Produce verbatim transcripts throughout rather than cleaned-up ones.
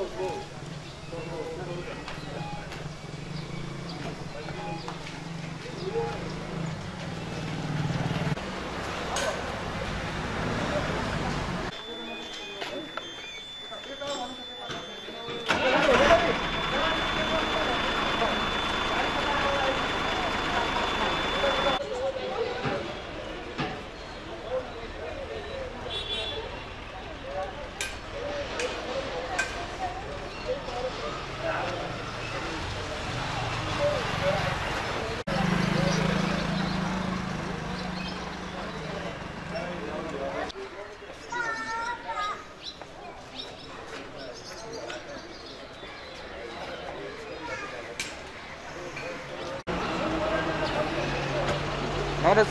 Notice.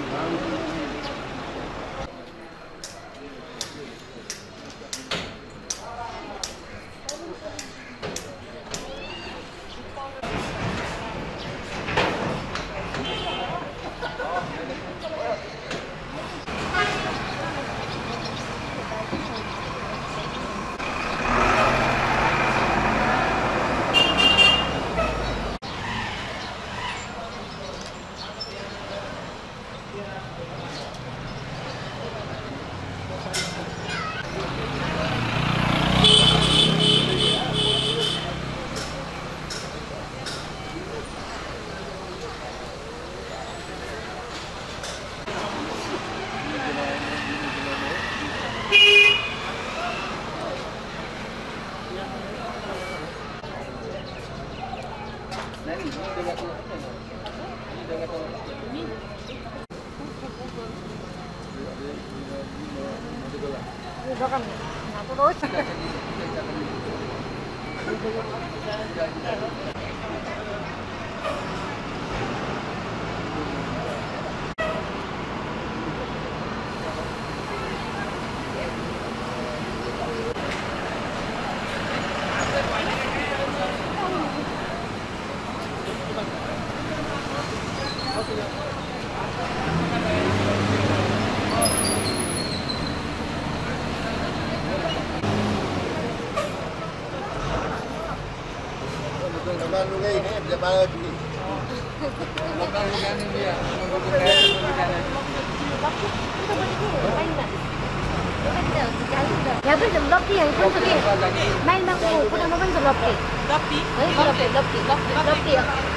Dokan, aku terus. यहाँ पनि लप्टी यहाँ पनि छ कि माइलमा कुनामा पनि छ लप्टी लप्टी है लप्टी लप्टी लप्टी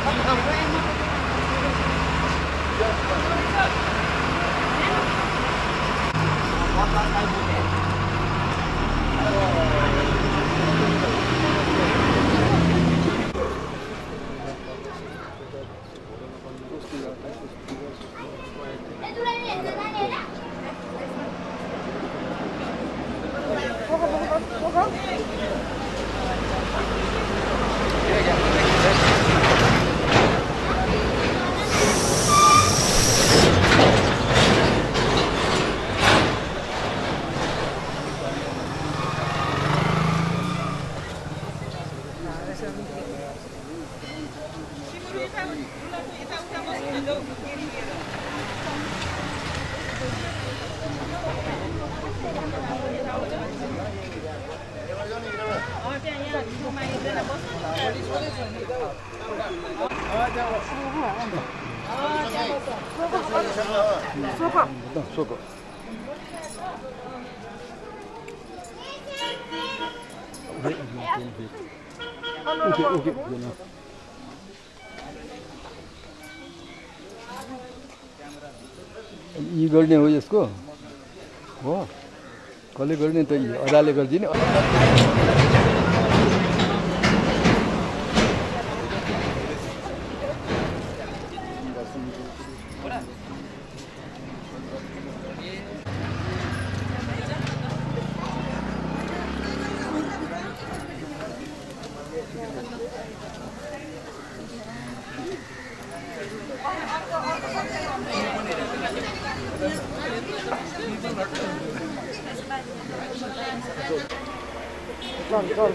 Soco. Okay, okay. यी गर्ने हो यसको हो कसले गर्ने त यी अदाले गर्दिने चल चल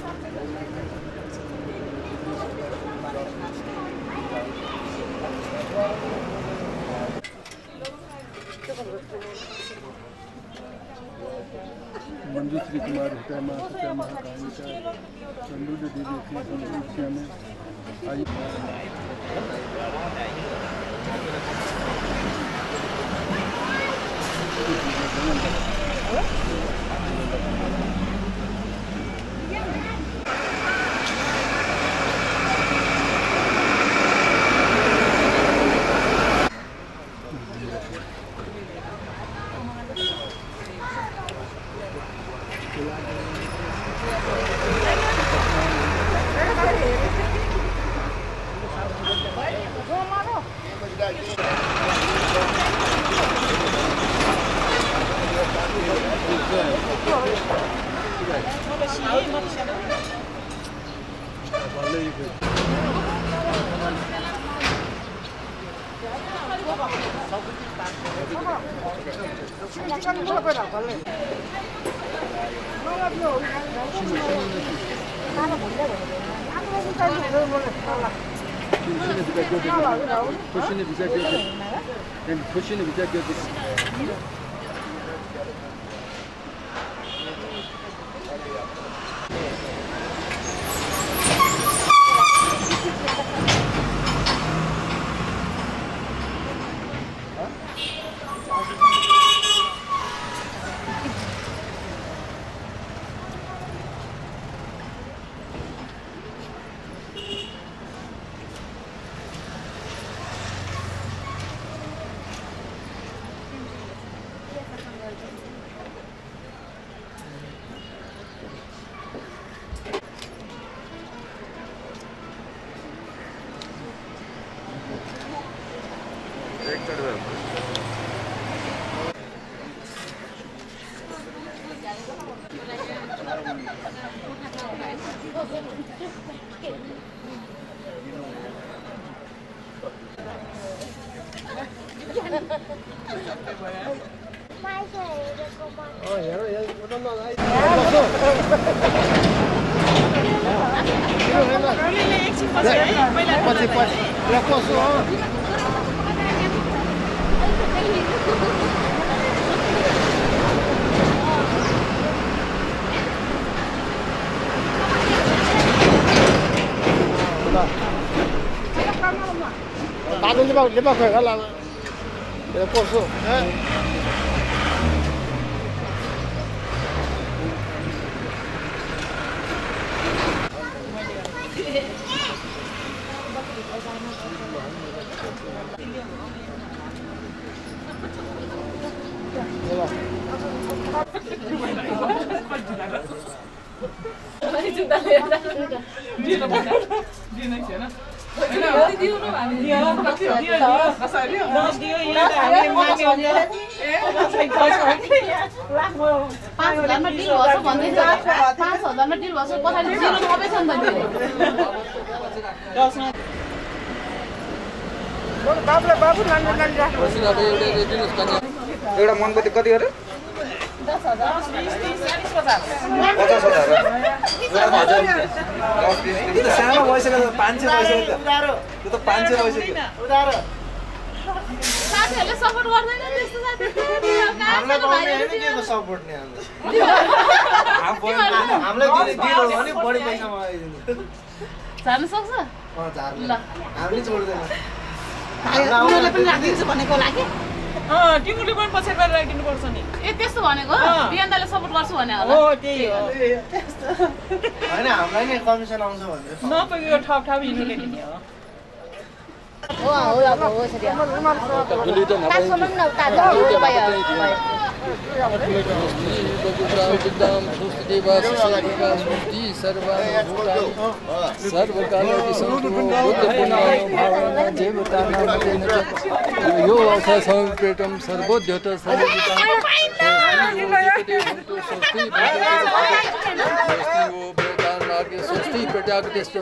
मंजूश्री कुमार हुटा माता महाकालिका चंदूर देवी श्री में आई खुशी ने विचार किया खुशी ने विचार किया Tadi lepas lepas ke kalau lepas tu, eh? पाँच हजारमा डिल भन्छ भन्दैछ पाँच हजारमा डिल भन्छ पछाडि जिरो नभए छ नि त बाबुले बाबु नानी नानी राख्नु एउटा मनपति कति गरे दस हजार पचास हजार यो त सानो भइसक्यो पाँच सय भइसक्यो त्यो त पाँच सय भइसक्यो साथीहरूले सपोर्ट गर्दैन त्यस्तो साथी हामीलाई पाउने हैन के को सपोर्ट नि हामीलाई हामीलाई दिने दिनु हो भने बढी पैसामा आइदिनु जान सक्छ अ झार्नु ल हामीले छोड्दैन उनीहरूले पनि राखिदिन्छु भनेको लागि अ तिमीले पनि पछि गरेर राखिदिनु पर्छ नि ए त्यस्तो भनेको बिहानले सपोर्ट गर्छु भने होला हो त्यही हो हैन हामीलाई नि कमिसन आउँछ भनेर नपुगेको ठाउँ ठाउँ यिनीले दिने हो हो हो अब हो सरी तासो पनि न ताजा हो भयो यो अथ संपेटम सर्वोद्यत स्वस्ति प्रजापतिस्तु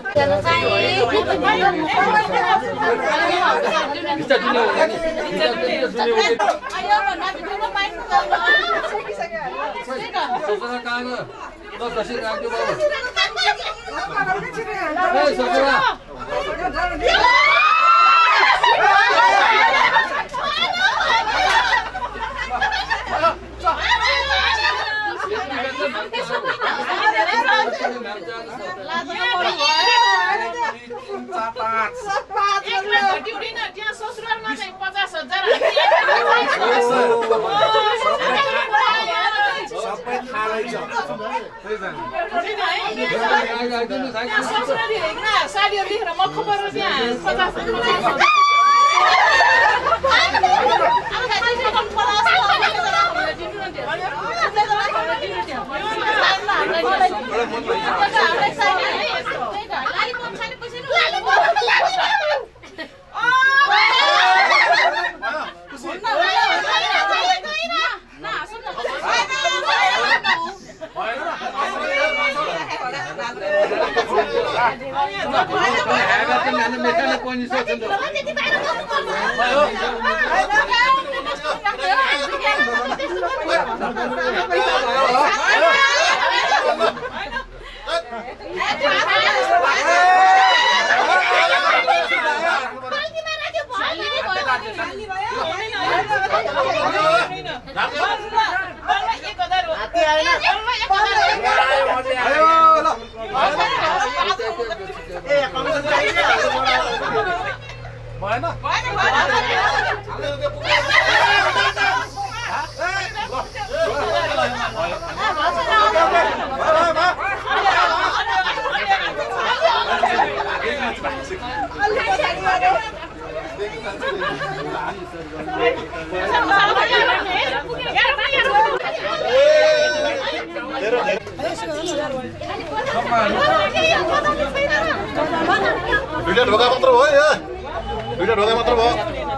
दुईटा ढोका मात्र हो या दुईटा ढोका मात्र भयो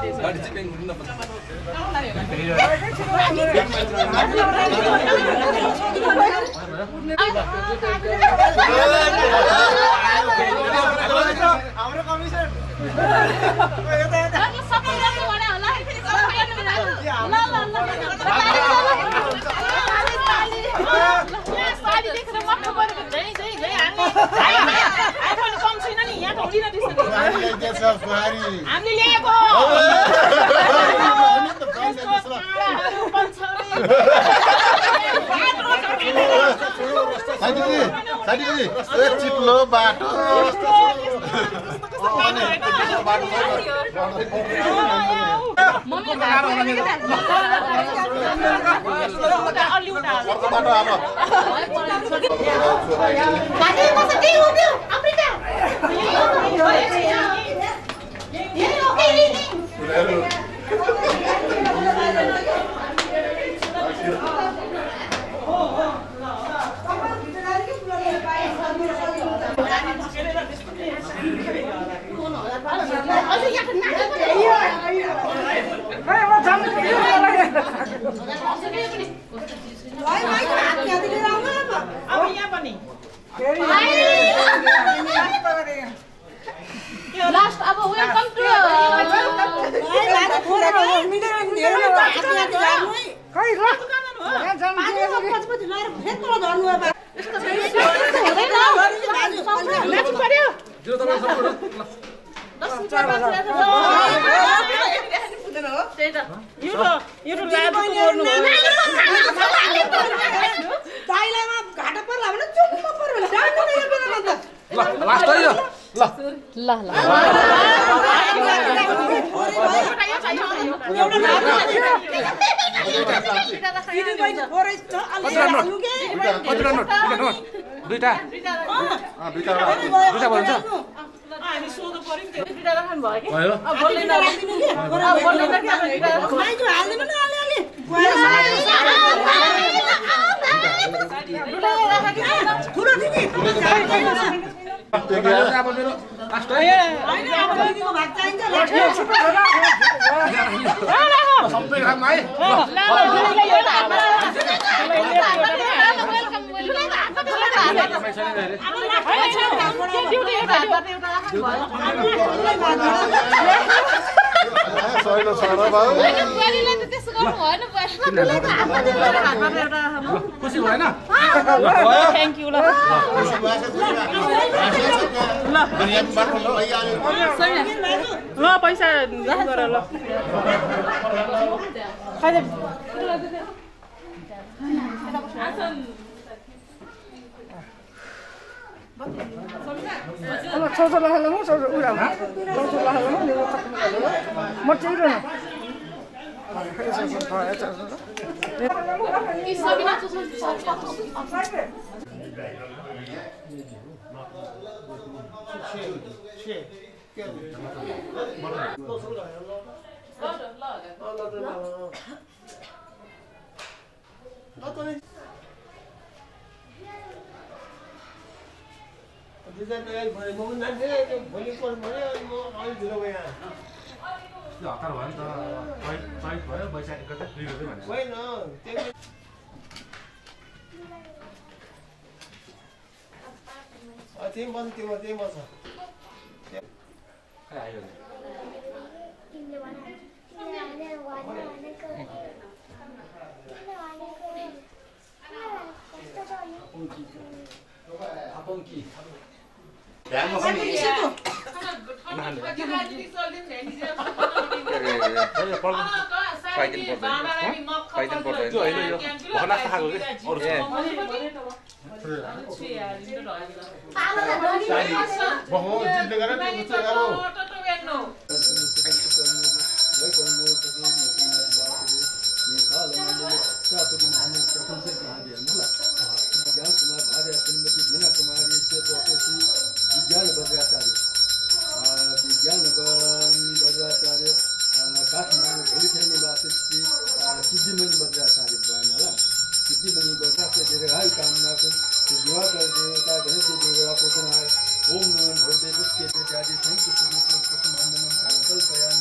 हाम्रो कमिसन सबै राम्रो भने होला ल ल साडी देखेर मक्ख परेको झै झै झै हामी आफै कम छैन नि यहाँ ढौडिन त्यसरी हामीले ल्याएको साथीजी साथीजी एक चिप्लो बाटो Last, अब welcome to ल ल दुईटा दुईटा दुईटा भन्छ हामी सोध्नु पर्यो नि दुईटा राख्नु भयो कि भयो अब बोल्दैन अब बोल्दैन कि अब दुईटा माइजु हाल्दिनु न अलि अलि ठुलो दिदी अब मेरो लास्ट हैन अब दिदीको भाग चाहिन्छ सबै खाम है ल ल ल सहिलो छ र बाउ बुहारीलाई त त्यसो गर्नु भएन बुहारीलाई त आफूले गरेर हातमा एउटा खुसी भएन थ्याङ्क यू ल ल पैसा गर ल छोटो हाल्नु म छोटो उडा छोटो हाल्नु म यो तक म चिरो न हतार भयो नि त चैत भयो वैशाख गते दुई गते भने होइन त्यही बस्छ त्यो त्यही बस्छ खै आयो आफंकी ध्यानमा पनि त्यो होइन यो भनास खाएको कि अरू बहुत जिद्द गरेर उच्च गरौ विज्ञान भद्राचार्य विज्ञान भद्राचार्य काठमाडौँ भेलिखेल निवासी श्री सिद्धिमणि भद्राचार्य भएन होला सिद्धिमणि भद्राचार्य दीर्घायु कामनाको दिवाकर देवता गणेश देवता पोषणाय ओम नमो भगवते पुष्पे इत्यादि संयुक्त स्वरूप कुसुमाण्डनं संकल्पयामि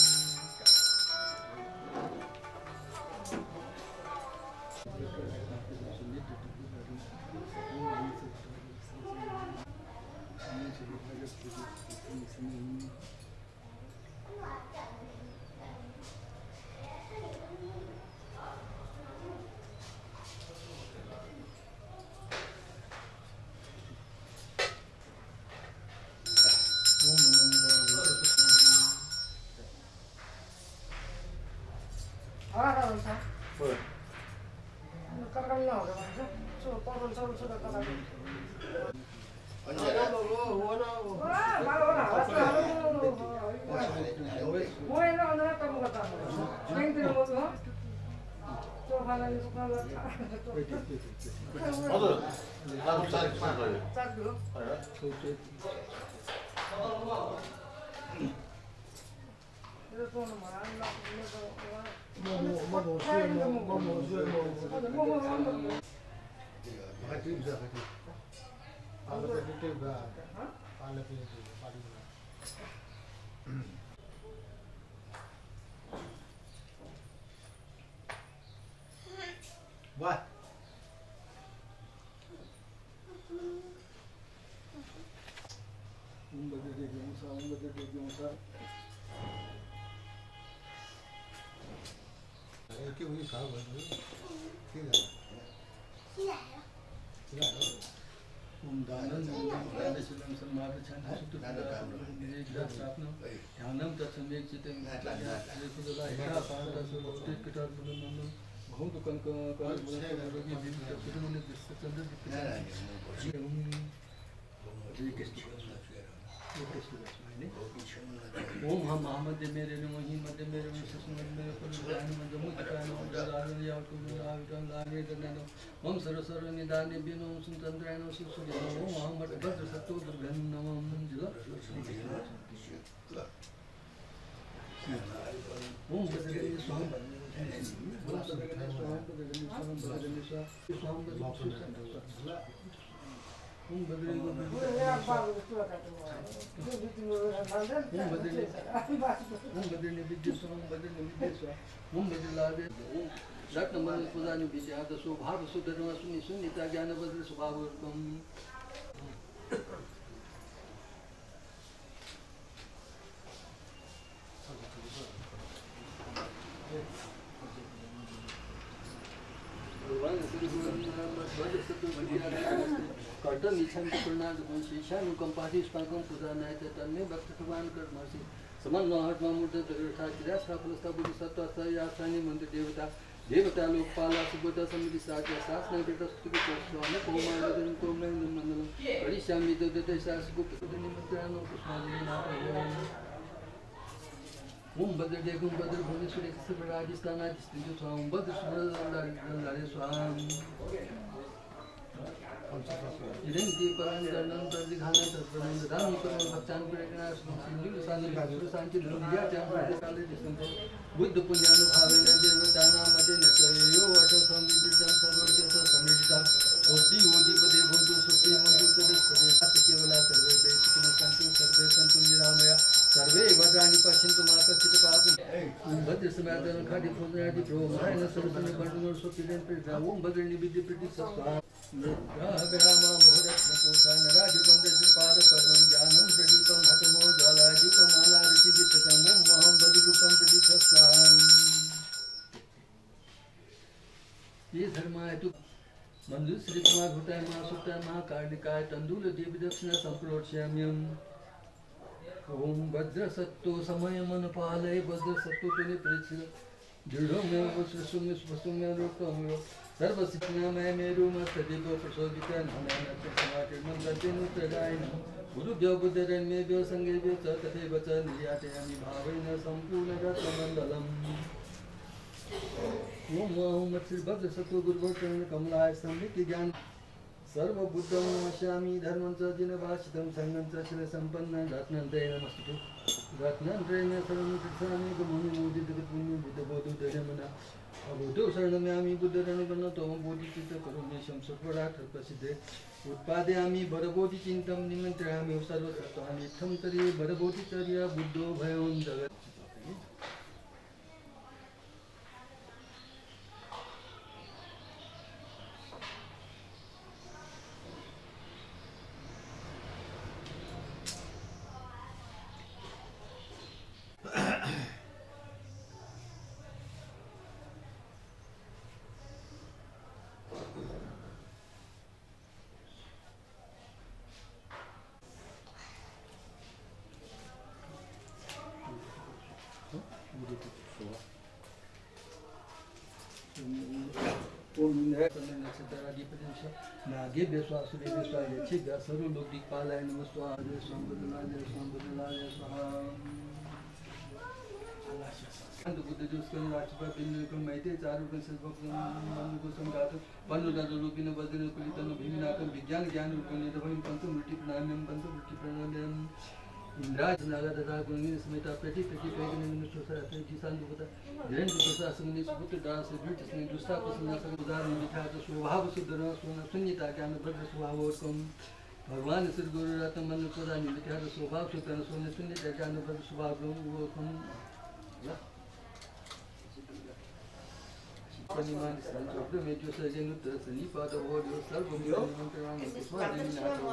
वाह ओम बद्रे देवसा ओम बद्रे देवसा के उनी खा भयो के ओम दानं दानेश्वरं सम्माद छन्दः सुतुदानं ध्यानं तत्सम्यक् चित्तं ज्ञानसुदला हिता पारदसुष्टे किटार्बुदनं बहुत कंक काल रोगी विविध सुदमुनि दिसचंद्र ओम हम मोहम्मद मेरे नमहि मध्य मेरे सुसमन मेरे पर जान मध्य मुक्त कान मध्य राजन या कुल रावितन लाने दनन ओम सरसर निदाने बिनो सुतंद्राय नो सुसुदि ओम मोहम्मद भद्र सत्तो दुर्गन नमः जिला ओम बदले स्वाम ओम बदले स्वाम बदले स्वाम बदले स्वाम बदले ओम बदले ओम बदले ओम बदले विद्या स्वाम बदले विद्या स्वाम ओम बदले ओम रत्न मन पूजानि विद्या दसो भाव सुधर्म सुनि सुनिता ज्ञान बद्र स्वभाव कम शरणं इच्छामि प्रणादपुंसि शानुकम्पाति स्पाकं पूजानाय तन्मे भक्तभगवान् कर्मसि समन्वहट मामुद्र दृढ़ता चिरास्था फलस्था बुद्धिसत्ता यासानि मंत्र देवता देवता लोकपाला सुबोधा समिति साध्य शासना बेटा स्तुति स्वामी कोमानदन कोमलं मंडलम परिश्यामि ददते शासको निमंत्रनो पुष्पांजलि ओम भद्रदेव ओम भद्र भुवनेश्वरी राजस्थानाधिष्ठित स्वाम भद्र सुंदर स्वाम इदंति परांगणं प्रतिघानं तत्प्रमंद रामी परम भक्तान प्रेरणास सिंधु साधु भागवत शांति दुनिया चांद्र काले दिसंत बुद्ध पुण्यानुभावेन देवतानां मते नचयो वट संविदितं सर्वज्ञ समिदितं ओति ओति पदे भूतु सुष्टि मंजु तदस्पदे सत्य केवला सर्वे वैशिकन शांति सर्वे सन्तु निरामया सर्वे भद्राणि पश्यन्तु मा कश्चित् पापं भद्र समादन खादि पुण्यादि प्रो महान सर्वजन बंधुर सुखिदेन प्रजा ओम भद्र निविद्य प्रति सत्वा रामा मोहरत्न कोशा नराज बंदे पाद पदम ज्ञानम प्रदीपम हतमो ज्वाला दीपमाला ऋषि दीप्तम ओम महम भद्र रूपम प्रति सत्वाहं ये धर्माय तु मंजू श्री कुमार घुटाय महासुताय महाकार्णिकाय तंदूल देवी दक्षिणा संप्रोक्ष्याम्यम ओम भद्र सत्तो समय मन पालय भद्र सत्तो तुनि प्रेक्षित दृढ़ो में वसुसुम्य वसुम्य रूपम सर्वसिद्धनामय मेरु मस्तदेव प्रसोदित नानानक्ष समाटे मंगलतेनु प्रदायन गुरुभ्यो बुद्धजन्मेभ्यो संगेभ्यो च तथैव च निर्यातयामि भावेन सम्पूर्ण रत्नमण्डलम् ओम ओम श्री भद्र सत्व गुरुवर्चन कमलाय सम्यक् ज्ञान सर्वबुद्धं नमस्यामि धर्मं च जिनभाषितं संगं च शिलसम्पन्न रत्नत्रय नमस्तुते रत्नत्रयेण शरणं गच्छामि गमोनि मोदितपुण्य बुद्धबोधोदयमना अबोधो शरणम्यामि बुद्धरणगणतो बोधिचित्त करुणेशं सर्वराठ प्रसिद्धे उत्पादयामि वरबोधिचिन्तं निमन्त्रयामि सर्वसत्त्वानि इत्थं तर्हि वरबोधिचर्य बुद्धो भयों जगत् नागे बेस्वासुरे बेस्वाय छिगा सर्व लोक दिक्पालाय नमस्वाहा जय स्वांबुदलाय जय स्वांबुदलाय स्वाहा अंत बुद्ध जोस्कन राष्ट्रपा बिंदुकम मैते चारु कन सर्वकम मनुको संगात पन्नुदादो रूपिन वज्रन कुलितन भीमनाकम विज्ञान ज्ञान रूपन निधवम पंचमृति प्रणाम्यम पंचमृति प्रणाम्यम इंद्राज नागा तथा गुणी समेता प्रति प्रति पैगन मनुष्य सराते किसान दुपता धैर्य दुपता संगनि सुपुत्र दास बीट स्नेह दुष्टा प्रसन्न संग उदार मिठा तो स्वभाव सुधर सुन शून्यता ज्ञान भद्र स्वभाव कम भगवान श्री गुरु रत्न मन प्रदान मिठा तो स्वभाव सुधर सुन शून्यता ज्ञान भद्र स्वभाव कम परिमान संतोष में जो सजन उत्तर सनी पाद हो जो सर्व मंत्रांग स्वामी नाथ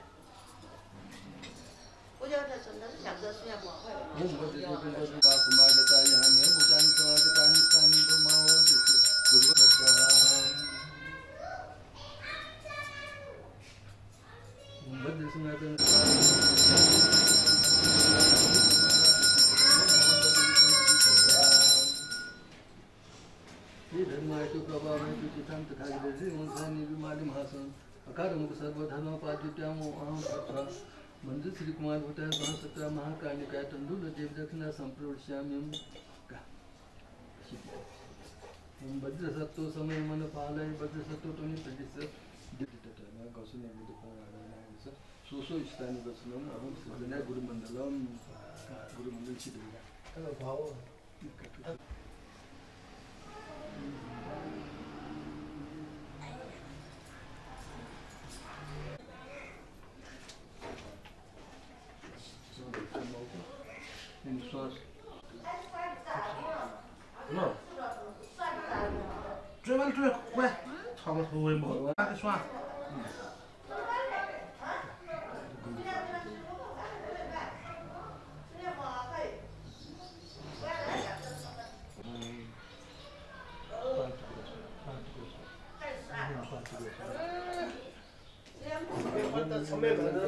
पूजा का सुंदर शब्द से हम ओम भद्र गोविंद बाप मागता याने भूतान स्वागता निस्तानि ब्रह्मावो गुरु भक्तः ओम भद्र सनातन ये धर्माय तो प्रभाव है तो चितांत तथा जैसे मनसानि विमानि महासन अकार मुख सर्व धर्म पादित्यामो अहम तथा मंजू श्री कुमार होता है वहाँ सत्रह महाकार्णिकाय तंदूल देव दक्षिणा संप्रोक्ष्याम्यम ओम भद्र सत्तो समय मन पालय भद्र सत्तो तुनि प्रदिश दिततमा कौशल बुद्ध पारायण सोसो स्थानि वचनम अहम सजना गुरुमंडलम गुरुमंडल चिदया हेलो भाव No. Travel to where? Thomas Bowen. This one.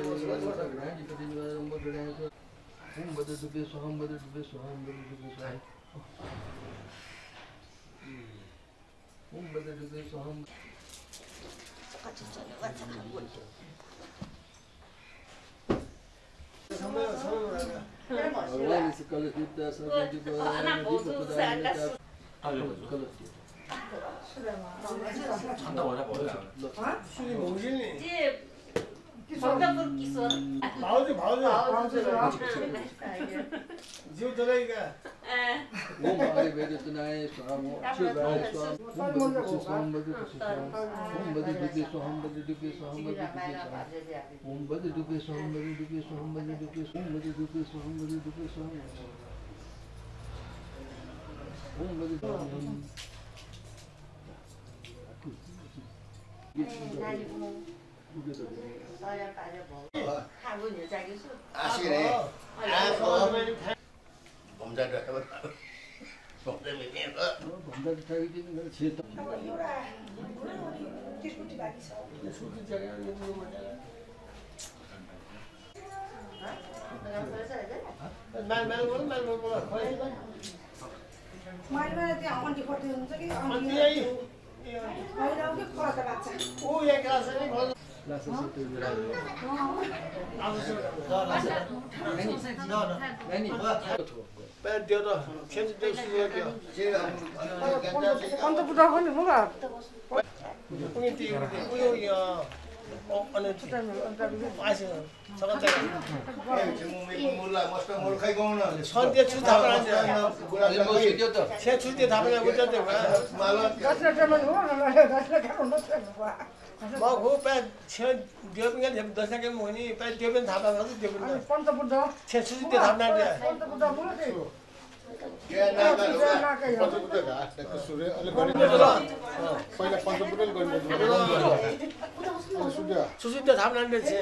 भाउजू भाउजू जिउ जगाइका ओम हरि वेदतनाय स्वाम शिवाय स्वाम ओम बदि स्वाम बदि स्वाम ओम बदि दुबे स्वाम बदि दुबे स्वाम बदि दुबे स्वाम ओम बदि दुबे स्वाम बदि दुबे स्वाम बदि दुबे स्वाम बदि दुबे स्वाम बदि दुबे स्वाम ओम बदि 아시네. 아, 범자들 하면 범자들 하면 범자들 타기 되는 걸 지었다. 말말 보는 말말 보라. 말만 त्यहाँ अन्टी खोज्दै हुन्छ कि अन्टी होइन कि खोज्दा बाच्चा 오 얘기하서 라서 소토이라. 아니, 빨리 뛰어도 편집될 수 있게요. अन्त बुढा खोज्नु म 가 우리 뛰어 우리야. 어, 안에 아시는 저건 제가 몰라 멋있다 뭘 가이고 오나 선대 주 답을 하지. 아니 뭐 시켰다. 제 줄때 답을 하고 있던데 왜? 말라 गाछलाई चाहिँ हो गाछलाई खानु नसक्नु 뭐 그거 빨리 제 뼈빈가 दसना के मोनी 빨리 뼈빈 답하면서 뼈빈. पन्त बुढा 제 줄때 답나는데. पन्त बुढा बोल्नु चाहिँ के नाका नाकै हो पञ्चपुत्रका त्यसको सूर्य अलि गरिन्छ पहिला पञ्चपुत्रले गरिन्छ सूर्य 주실 때 답나는데 제.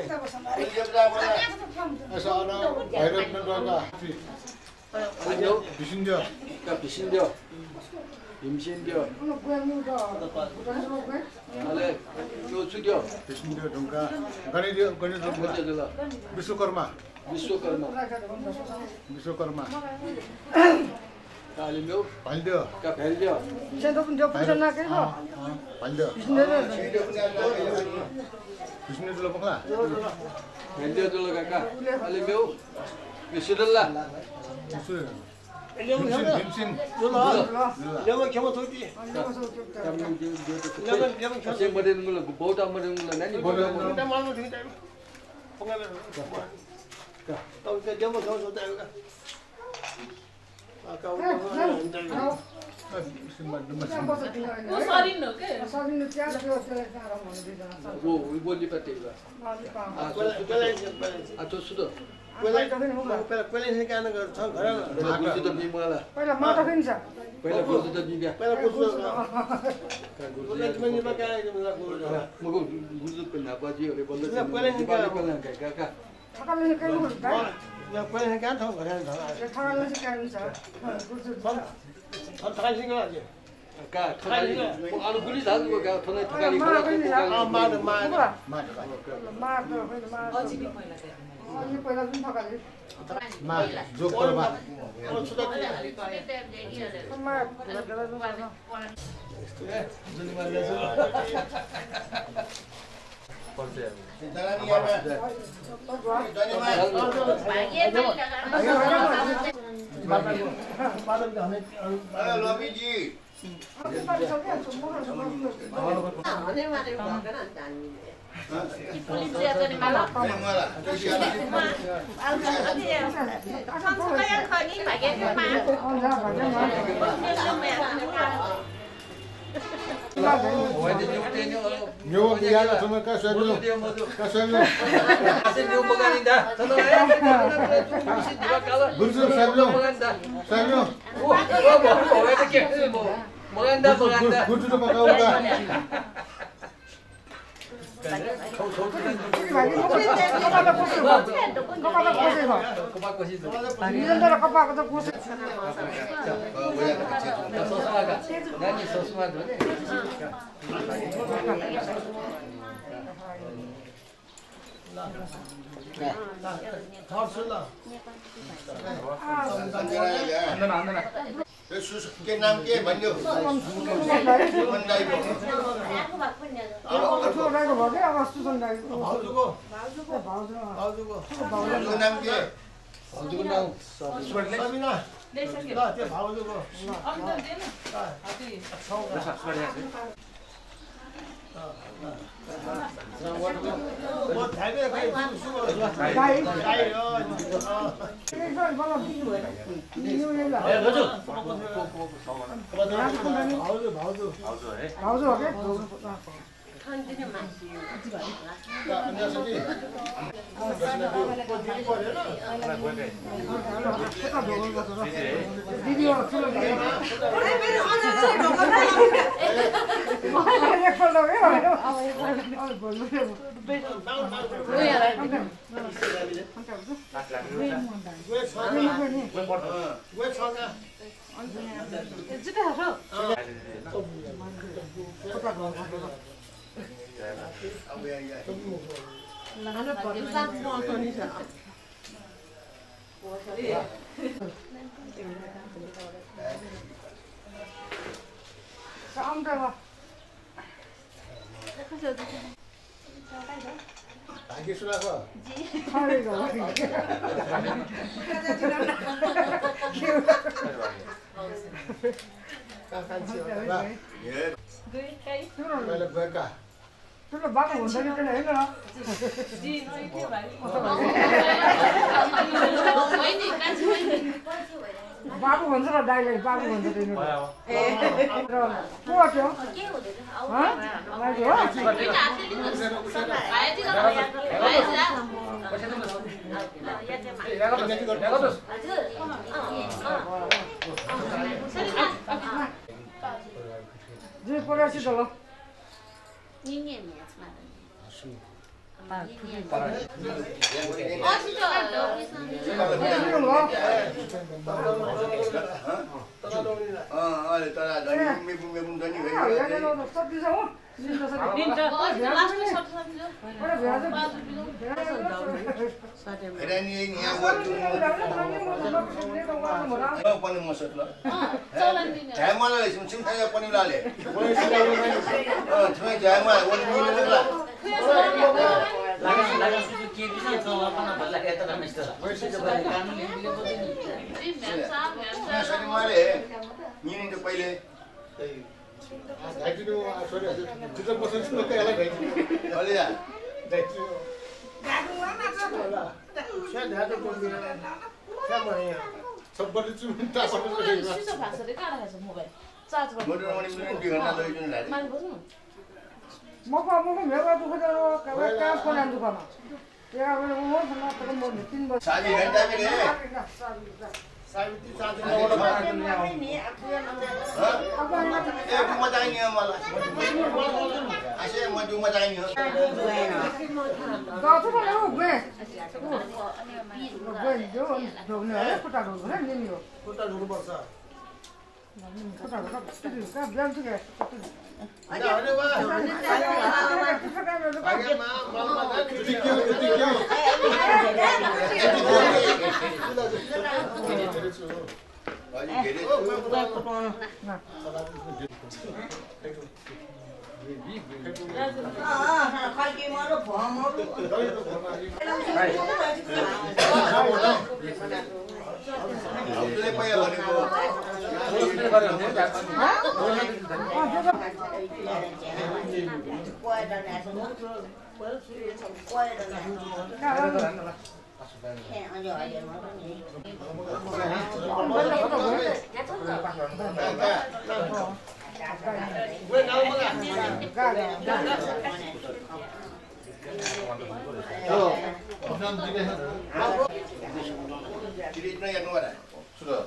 यसो अन भैरव नगरका 아니요. विसिन्द 그러니까 비신겨. 임신겨. कुन गोयामुको बुढाले रोक्ने 알레 교수겨. विसिन्द ढुङ्गा गणित गणित 뭐저들라. विश्वकर्मा विश्वकर्मा. विश्वकर्मा 알리묘. भाइल्यो 그러니까 벨겨. चाहिँ पनि त्यो पुजा नाकै हो भाइल्यो बिस्नेले विष्णु तुला पक्ला 벨겨들라 가까. 알리묘. विशुदल्ला. सूर्य 이러면 भीमसेन 형. भीमसेन 누나. 이러면 경호 도지. 그러면 이러면 이러면 경호. 제 머리는 걸로 보다 머리는 걸로 난이 보다 일단 말로 되겠다. 봉하면. 또 이제 경호 경호 줬다 이거. 아까 우리 सरिनु के सकिनु त्यहाँ त्यो त्यसलाई गाह्रो हुनु दिँदैन 오 울보리 빠테가 아 저수도 पहिला पहिला निकाल्नु गर्छ घरमा गुजु도 비모라 पहिला माटो किन्छ पहिला गुजु도 비비야 पहिला पुछ्नु गुजुले पनि मकाए मलाई गुजु मगो गुजु पनि नापाजी अरे बल्ल पहिला निकाल्नु पहिला काका ठकालले निकाल्नु हुन्छ या पहिला निकाल्नु ठाउँ घरमा ठकालले सिकाइन्छ ठकाल सिकाल्नु 까 터가리 뭐 아는 गुली धान को गा ठनै ठकाली 아 मार मार माटो होइन माटो अझै पहिला अनि पहिला पनि ठकाले मा जोगकर्मा मा भेला भेला जुनी मार्दैछु लबीजी न्यू बिहाको समय का सोल्नु का सोल्नु 아세 묘 먹아린다 저너에 गुरु सोल्नु सोल्नु 오뭐 왜 이렇게 뭐 먹한다 먹한다 गुरु तो पकाउगा निरन्तर कपाको त कोसे 소스마가 나니 소스마도 के नाम के भन्यो नाम के Lagi sudah kok? Hari kau. Kakak siapa? Ya. Kalau berkah. Sudah bangun dari kena ini lah. Babu भन्छ दाइले बाबु भन्छ तिनीहरु ए को हो ह माइजो हो जी परासी त ल Moko moko mega tu kita kawan kawan konan tu kan. Ya kalau mau sama terus mau bikin bos. Sadi घंटा में ले. सावित्री साथी ने बोला बात नहीं apa eh rumah tangga malah asyik mau rumah tangga kau tu kan lu gue gue jo jo ni ada kota dulu kan ni yo kota dulu bersa kota dulu kan kan biar tu ke ada ada bah bagi mah malam malam tiga tiga Baju gede. Ah, kaki mana paham aku. Aku le payah bani ko. Kuai dan nasi. Kuai dan nasi. Eh, ayo ayo makan ni. gue tahu malah. Oh, enam tiga. Jadi itu yang mana? Sudah.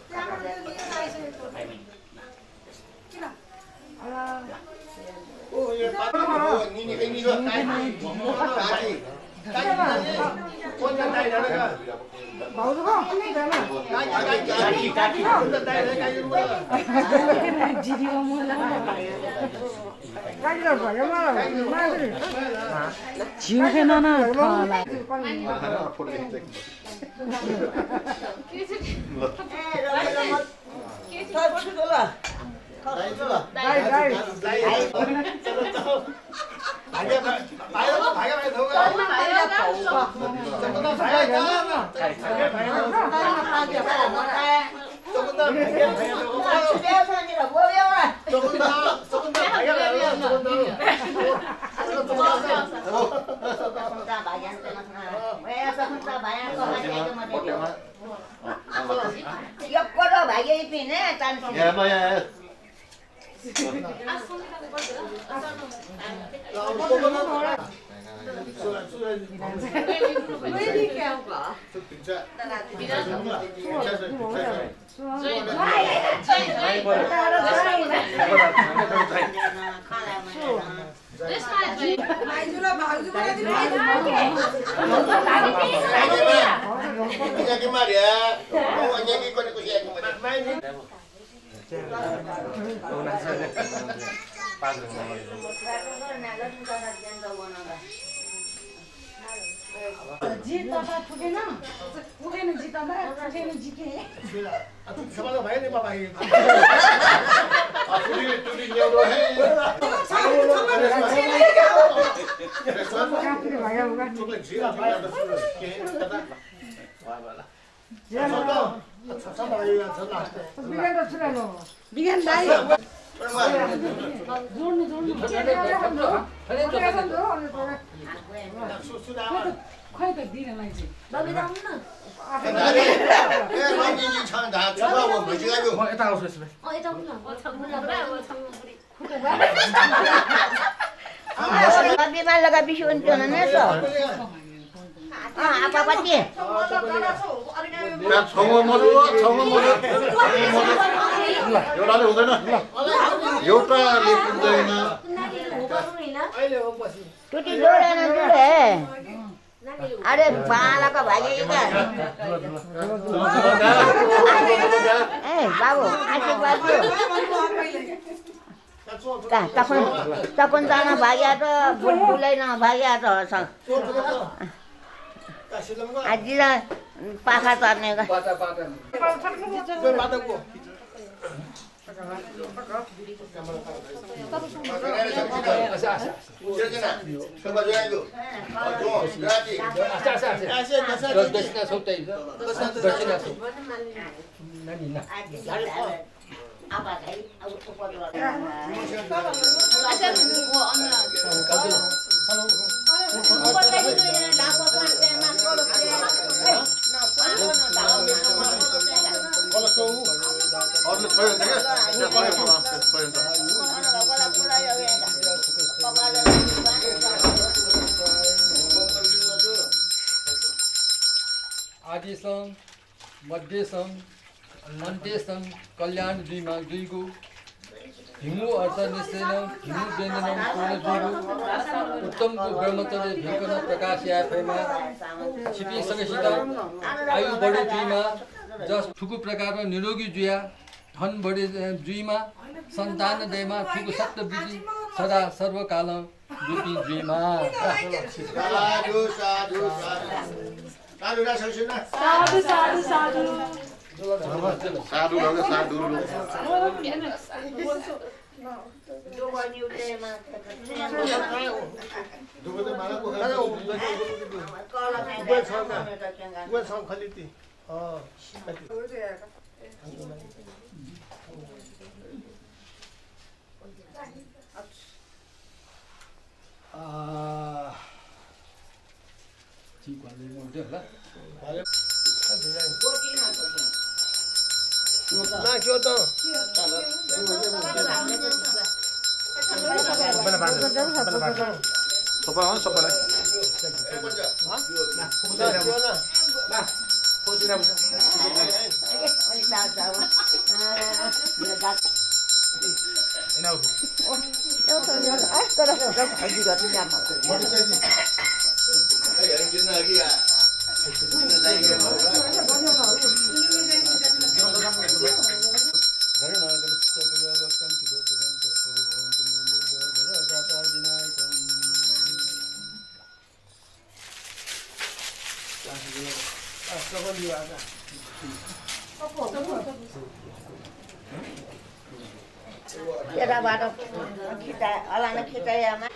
Oh, ini ini ini ini. Tadi. Tadi. भाउजूको काकी काकी जिरीको मुला काकीले भयो मलाई माग्नु जिउखेन न थाला दाइ दाइ भाग्य भाग्य भाग्य धोगा जित त पुगेन पुगेन जित त पुगेन जिते समाज भाइ नि भाइ टुडी टुडी ल्याउनु है काफी भयो उगा टुडी जिरा भाइ त सुन के कता वा वाला जेमा सब भाइ छ लास्ट बिगन त छुरानो बिगन दाइ जोड्नु जोड्नु खै त दिनलाई चाहिँ बाबी जाउँ न ए रञ्जित जी छ धा छुवा हो भइसक्यो म यता आउँछु यसो अ यता आउनु न बिमार लगा बिसो हुन्छ न सो अ आपा पति ना छौमा मरु छौमा मरु एउटाले हुँदैन एउटाले पुग्दैन टुटी जोडेन जोडे अरे बालाको भागे क्या ए बाबु आशीर्वाद का तखन तखन जान भाग्या त बुलबुलै न भाग्या त आजी पाखा चर्ने आदिसम मध्यसम अन्त्यसम कल्याण दुईमा दुईगु हिमु अर्थ निश्चयन हिमु व्यञ्जनम पूर्ण दुईगु उत्तमको ब्रह्मचर्य भिकन प्रकाश याफेमा छिपी सकेसित आयु बढे दुईमा जस ठुकु प्रकार निरोगी जुया धन बढे जुईमा सन्तान दयमा ठुकु सप्त विधि सदा सर्वकाल रूपी जुईमा साधु साधु साधु साधु साधु साधु साधु साधु लगे साधु चिकले मोड्यो होला ना क्यों तो सबैलाई सबैलाई यताबाट खिचा अलाना खिचायामा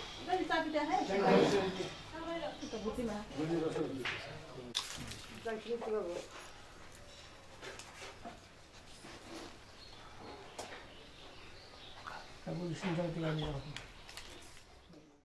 अब सुन्दर